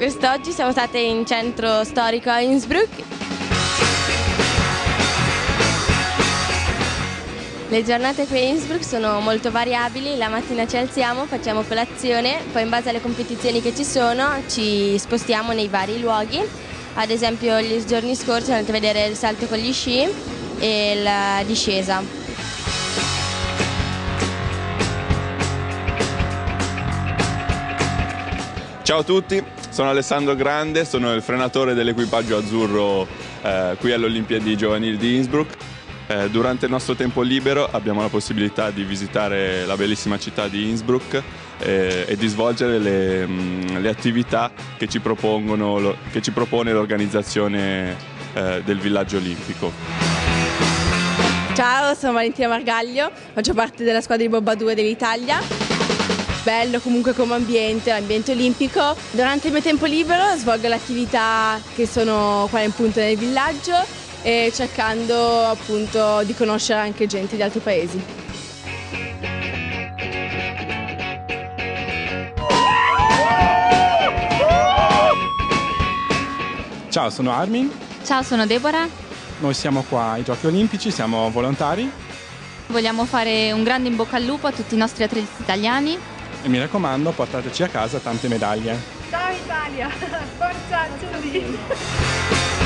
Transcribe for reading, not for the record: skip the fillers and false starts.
quest'oggi siamo state in centro storico a Innsbruck. Le giornate qui a Innsbruck sono molto variabili, la mattina ci alziamo, facciamo colazione, poi in base alle competizioni che ci sono ci spostiamo nei vari luoghi. Ad esempio gli giorni scorsi siamo andati a vedere il salto con gli sci e la discesa. Ciao a tutti, sono Alessandro Grande, sono il frenatore dell'equipaggio azzurro qui alle Olimpiadi Giovanili di Innsbruck. Durante il nostro tempo libero abbiamo la possibilità di visitare la bellissima città di Innsbruck e di svolgere le attività che ci propone l'organizzazione del villaggio olimpico. Ciao, sono Valentina Margaglio, faccio parte della squadra di Bob a 2 dell'Italia. Bello comunque come ambiente, l'ambiente olimpico. Durante il mio tempo libero svolgo le attività che sono qua appunto nel villaggio e cercando appunto di conoscere anche gente di altri paesi. Ciao, sono Armin. Ciao, sono Deborah. Noi siamo qua ai Giochi Olimpici, siamo volontari. Vogliamo fare un grande in bocca al lupo a tutti i nostri atleti italiani. E mi raccomando, portateci a casa tante medaglie. Ciao Italia, forza azzurri!